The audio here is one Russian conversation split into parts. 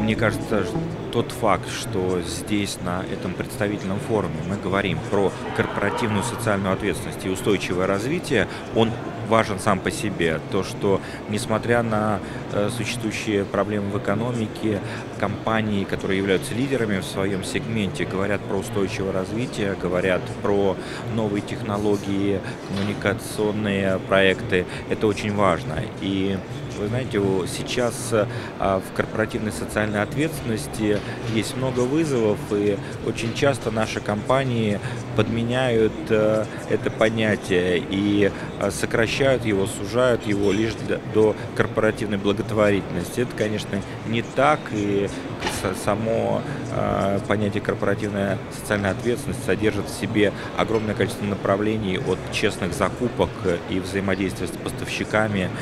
Мне кажется, тот факт, что здесь, на этом представительном форуме, мы говорим про корпоративную социальную ответственность и устойчивое развитие, он важен сам по себе. То, что несмотря на существующие проблемы в экономике, компании, которые являются лидерами в своем сегменте, говорят про устойчивое развитие, говорят про новые технологии, коммуникационные проекты, это очень важно. И вы знаете, сейчас в корпоративной социальной ответственности есть много вызовов, и очень часто наши компании подменяют это понятие и сокращают его, сужают его лишь до корпоративной благотворительности. Это, конечно, не так, и само понятие корпоративная социальная ответственность содержит в себе огромное количество направлений от честных закупок и взаимодействия с поставщиками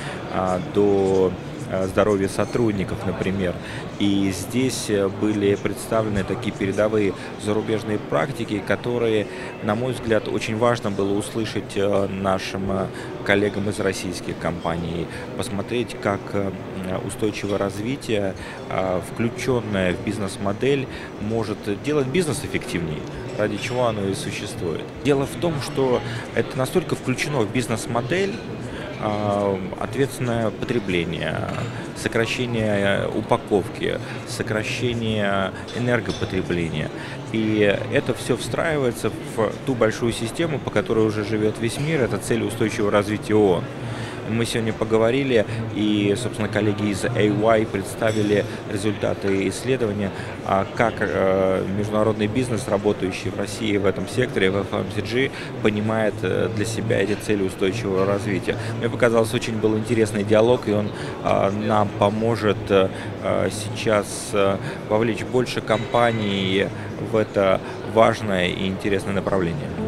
до здоровья сотрудников, например. И здесь были представлены такие передовые зарубежные практики, которые, на мой взгляд, очень важно было услышать нашим коллегам из российских компаний, посмотреть, как устойчивое развитие, включенное в бизнес-модель, может делать бизнес эффективнее, ради чего оно и существует. Дело в том, что это настолько включено в бизнес-модель, ответственное потребление, сокращение упаковки, сокращение энергопотребления. И это все встраивается в ту большую систему, по которой уже живет весь мир. Это цель устойчивого развития ООН. Мы сегодня поговорили, и, собственно, коллеги из AY представили результаты исследования, как международный бизнес, работающий в России в этом секторе, в FMCG, понимает для себя эти цели устойчивого развития. Мне показалось, очень был интересный диалог, и он нам поможет сейчас вовлечь больше компаний в это важное и интересное направление.